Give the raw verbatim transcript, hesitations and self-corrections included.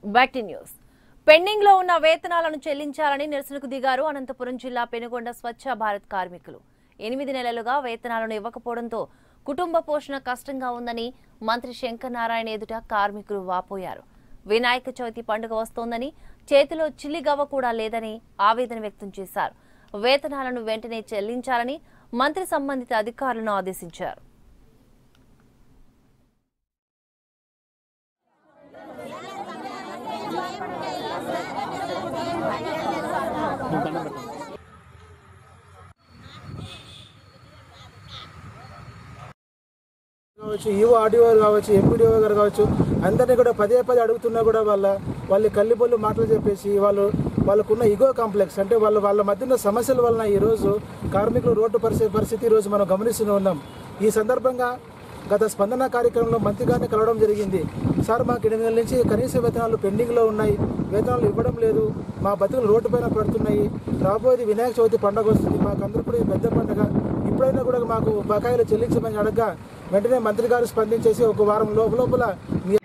Back to news. Pending లో ఉన్న వేతనాలను చెల్లించాలని నిరసనకు దిగారు అనంతపురం జిల్లా పెనుకొండ స్వచ్ఛ భారత్ కార్మికులు. ఎనిమిది నెలలుగా వేతనాలను ఇవ్వకపోవడంతో కుటుంబ పోషణ కష్టంగా ఉందని మంత్రి శంకర్ నారాయణ ఎదుట కార్మికులు వాపోయారు. వినాయక చవితి పండుగ వస్తోందని చేతిలో చిల్లిగవ్వ కూడా లేదని ఆవేదన వ్యక్తం చేశారు. వేతనాలను వెంటనే చెల్లించాలని మంత్రి సంబంధిత అధికారులను ఆదేశించారు. కావచ్చు, ఈవో ఆర్డీఓ కావచ్చు, ఎంపీడీఓ గారు కావచ్చు, అందరినీ కూడా పదే పదే అడుగుతున్నా కూడా వాళ్ళ వాళ్ళు కల్లిబొల్లు మాటలు చెప్పేసి వాళ్ళు వాళ్ళకున్న ఈగో కాంప్లెక్స్ అంటే వాళ్ళ వాళ్ళ మధ్య ఉన్న సమస్యల వలన ఈరోజు కార్మికులు రోడ్డు పరిస్థితి పరిస్థితి ఈరోజు మనం గమనిస్తూనే ఉన్నాం. ఈ సందర్భంగా గత స్పందన కార్యక్రమంలో మంత్రి గారిని కలవడం జరిగింది. సార్, మాకు ఎనిమిది నెలల నుంచి కనీస వేతనాలు పెండింగ్లో ఉన్నాయి, వేతనాలు ఇవ్వడం లేదు, మా బతుకులు రోడ్డు పైన పడుతున్నాయి, రాబోయేది వినాయక చవితి పండుగ వస్తుంది, మాకు అందరూ కూడా పెద్ద పండుగ, ఇప్పుడైనా కూడా మాకు బకాయిలు చెల్లించమని అడగగా వెంటనే మంత్రి గారు స్పందించేసి ఒక వారం లోపల